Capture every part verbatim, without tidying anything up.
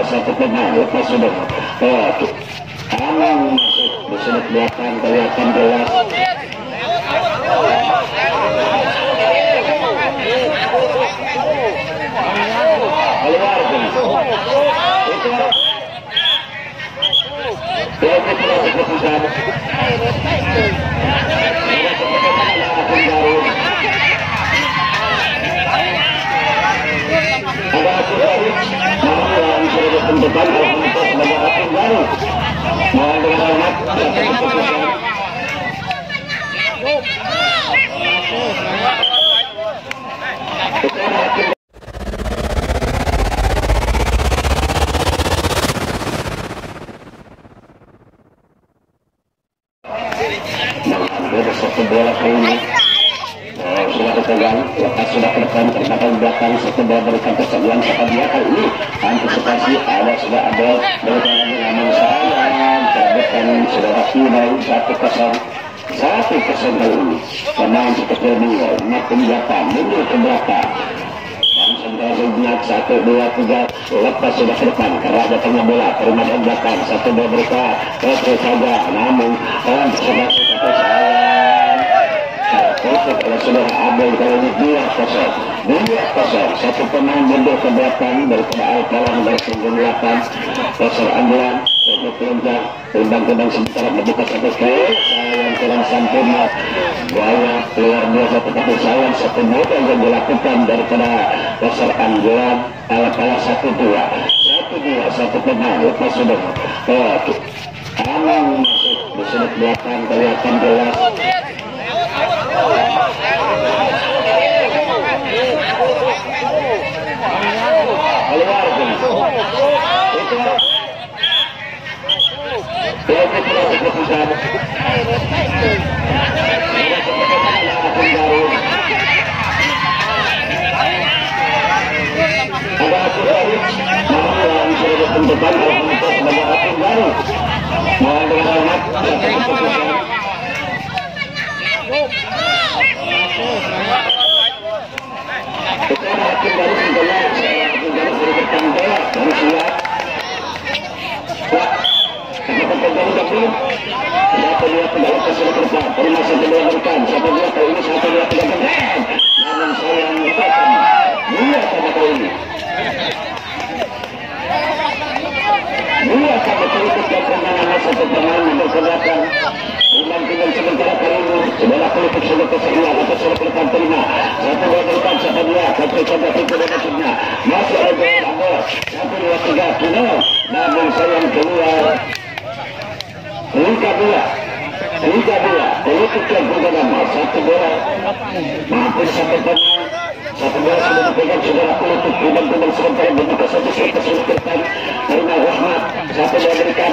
satu pemain lepas sudah oh, kanan masuk di sudut belakang kelihatan jelas. Keluar itu dia tidak keputusan ada Asudawi yang sudah ditentukan oleh pemerintah sebagai hakim baru mohon dengan hormat satu keputusan ada satu bola kali ini oh, sudah ketegang lepas sudah ke depan ternyata di belakang satu bola berikan kesalahan dia kali ini antisipasi ada sudah ada berikan namun sayang terbitkan saudara Kinai satu kosong satu kosong kali ini pemain seperti dia makin belakang mundur ke belakang dan sebentar sejenak satu dua tiga lepas sudah ke depan karena ada tengah bola terima dari belakang satu bola berikan terus saja namun orang sudah kata sayang kalau saudara Abel kali ini dua kosong dua kosong satu pemain mundur ke belakang daripada Al-Kalam dari sembilan delapan kosong Andilan untuk pelontar tendang-tendang sebentar membuka satu kali sayang kurang sempurna bahwa luar biasa tetapi sayang satu modal yang dilakukan daripada kosong Andilan Al-Kalam satu dua satu dua satu pemain lepas sudah oh, kanan masuk di sudut belakang kelihatan jelas. Keluar itu dia tidak keputusan ada Asudawi yang sudah ditentukan oleh pemerintah sebagai hakim baru mohon dengan hormat satu keputusan sekarang hakim baru sebenarnya hakim baru sudah bertanggung dan siap karena pertandingan belum satu dua tiga lepas sudah berdepan terima satu dua berikan satu dua kali ini satu dua tiga berikan namun sayang mengatakan dua sama kali ini dua sama terikut dan permainan satu pemain mundur ke belakang Imam tinggal sementara kali ini sebelah politik sudah keseria atau sudah berdepan terima satu dua berikan satu dua satu saja itu dan maksudnya masuk ada gol satu dua tiga kino namun sayang keluar Liga bola Liga bola politik yang bernama satu bola mampir satu pemain satu bola sudah dipegang saudara politik dan tinggal sementara membuka satu satu sudah berdepan terima Rahmat satu dua berikan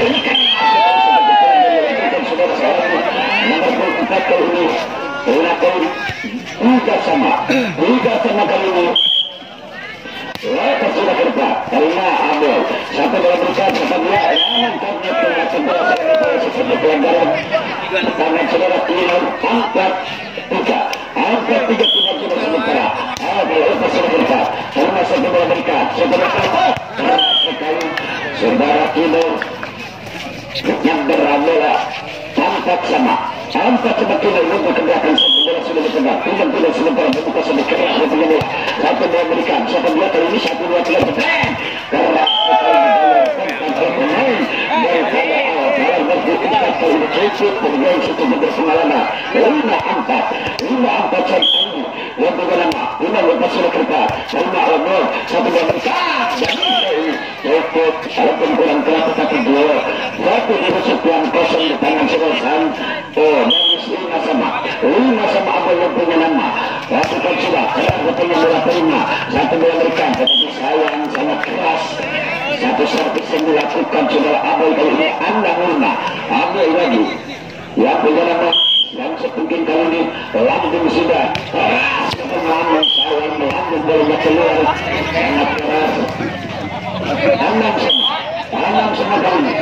saudara saya nomor empat kali ini ulang Liga sama Liga sama kali ini lepas sudah berdepan terima Abel satu dua berikan satu dua namun ternyata sebelah saya seperti pelanggaran tangan saudara Kinai angkat tiga angkat tiga tidak sudah sementara Abel lepas sudah berdepan terima satu dua berikan satu berdepan sekali saudara Kinai yang berbola angkat sama angkat seperti ini untuk ke belakang bola sudah dipegang tinggal tidak sebentar membuka sedikit satu dua berikan satu dua kali ini satu dua tiga berikan karena pemain daripada Al-Kalam berdekat kali ini cukup bergaya cukup berpengalaman lima angkat lima angkat satu yang berguna lima lepas sudah kerja lima Al-Kalam satu dua berikan dan ini cukup walaupun kurang keras tetapi dua satu di sekian kosong di tangan selesai oh dan lima sama lima sama apa yang punya nama lakukan sudah keras bertemu bola terima satu dua berikan tetapi sayang sangat keras satu servis yang dilakukan saudara Abel kali ini anda lima Abel lagi yang punya nama yang sepungkin kali ini lambung sudah keras ketenangan sayang melambung bolanya keluar sangat keras enam sama enam sama kali ini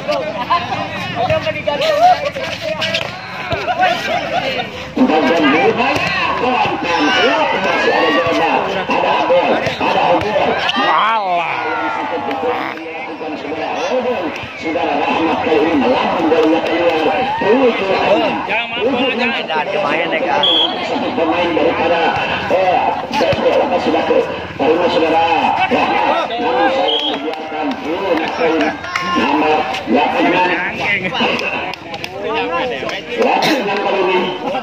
bagian berbahaya pelan-pelan masih ada jawaban ada Abel ada Abel Allah saudara Rahmat kali ini melawan bolanya keluar. Tujuh jangan ada main mereka. satu pemain daripada eh Depok lepas sudah ke terima saudara Rahmat. Namun saya membiarkan dulu poin nomor delapan enam. delapan enam kali ini.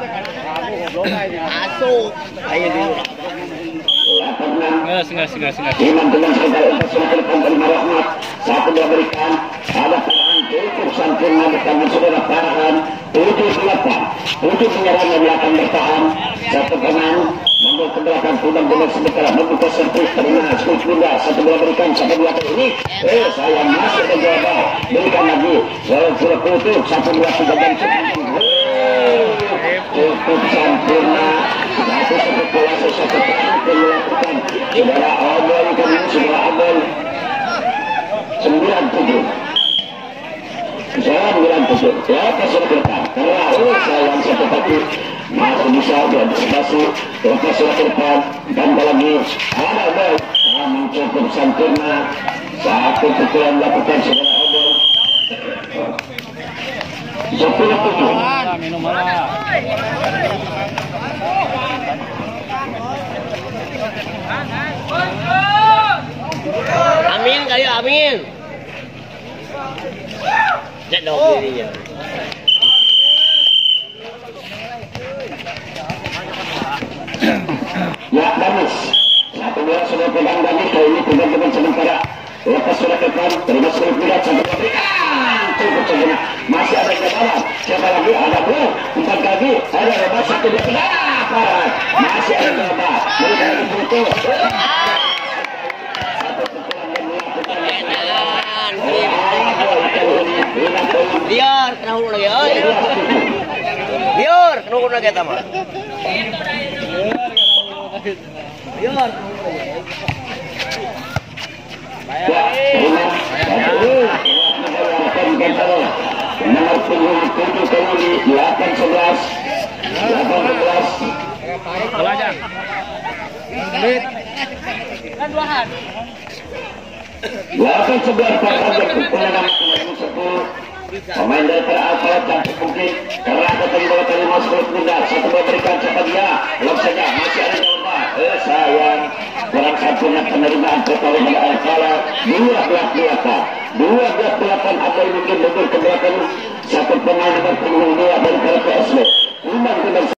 Masuk. Ayo dulu. delapan enam. Ngas, ngas, ngas, ngas. Iman dengan sebentar untuk semakin terima Rahmat. Satu dia berikan ada Farhan cukup sempurna di tangan saudara Farhan. Tujuh delapan. Tujuh penyerang yang belakang bertahan. Satu pemain membawa ke belakang pulang dengan sebentar membuka servis terima skut bunda. Satu dia berikan satu dua kali ini. Eh saya masih mencoba berikan lagi. Saya sudah putus satu dua tiga dan cukup. Cukup sempurna. Satu satu kuasa satu pemain melakukan. Saudara Abel kami saudara Abel sembilan tujuh. Sembilan tujuh. Ya kasih depan. Karena sayang satu tapi masih bisa diantisipasi. Lepas sudah ke depan dan lagi ada Abel. Namun cukup sempurna. Satu pukulan dilakukan saudara Abel. Sepuluh tujuh. Minum malah. Amin kali amin. Chết đâu đi vậy. Ya, bagus. Satu bola sudah pegang dan kali ini pegang dengan sementara. Lepas sudah ke depan, terima sekali tidak sampai berikan. Cukup saja. Masih ada ke bawah. Siapa lagi? Ada dua. Empat kaki. Ada lepas satu dia pegang. Masih ada ke bawah. Berikan lagi putus. Biar kena hulu lagi, oi. Biar kena hulu lagi kita mah. Biar. Nomor punggung tujuh kali delapan sebelas delapan belas. Bola aja. Bit. Kan duaan. delapan sebelas pada berkumpul nomor sepuluh. Pemain daripada Alfa cantik mungkin karena ada tadi bola kali masuk ke pundak. Satu bola berikan siapa dia? Belum saja masih ada jawaban. Eh sayang kurang sempurna penerimaan kepala pada Alfa. Dua belas delapan. Dua belas delapan apa yang mungkin mundur ke belakang. Satu pemain nomor punggung dua daripada P S B. Umar